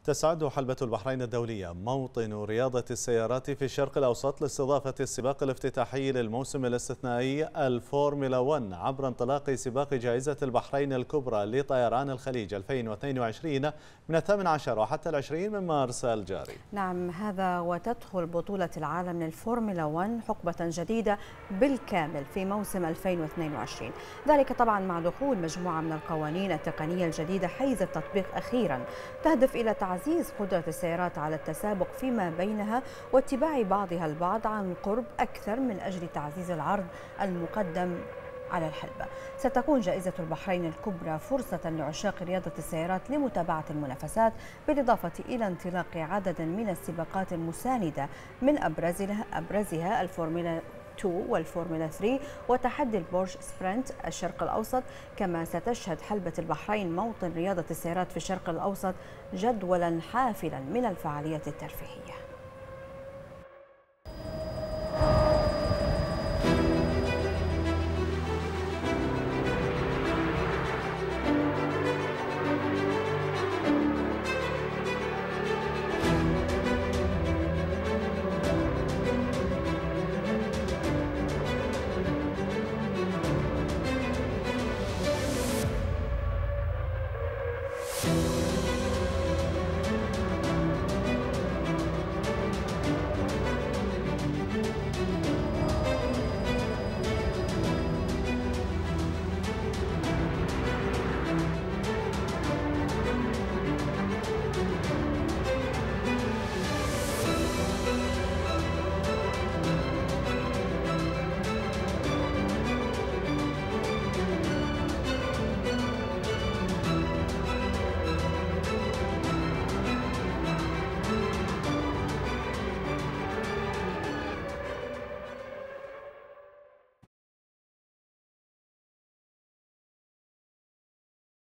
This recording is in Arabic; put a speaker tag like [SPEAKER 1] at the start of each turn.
[SPEAKER 1] تسعد حلبة البحرين الدولية موطن رياضة السيارات في الشرق الأوسط لاستضافة السباق الافتتاحي للموسم الاستثنائي الفورمولا 1 عبر انطلاق سباق جائزة البحرين الكبرى لطيران الخليج 2022 من 18 وحتى 20 من مارس الجاري.
[SPEAKER 2] نعم هذا وتدخل بطولة العالم للفورمولا 1 حقبة جديدة بالكامل في موسم 2022، ذلك طبعا مع دخول مجموعة من القوانين التقنية الجديدة حيز التطبيق أخيرا تهدف إلى تعزيز قدرة السيارات على التسابق فيما بينها واتباع بعضها البعض عن قرب أكثر من أجل تعزيز العرض المقدم على الحلبة. ستكون جائزة البحرين الكبرى فرصة لعشاق رياضة السيارات لمتابعة المنافسات، بالإضافة إلى انطلاق عدد من السباقات المساندة من أبرزها الفورمولا 2 والفورمولا 3 وتحدي البورش سبرنت الشرق الأوسط. كما ستشهد حلبة البحرين موطن رياضة السيارات في الشرق الأوسط جدولا حافلا من الفعاليات الترفيهية.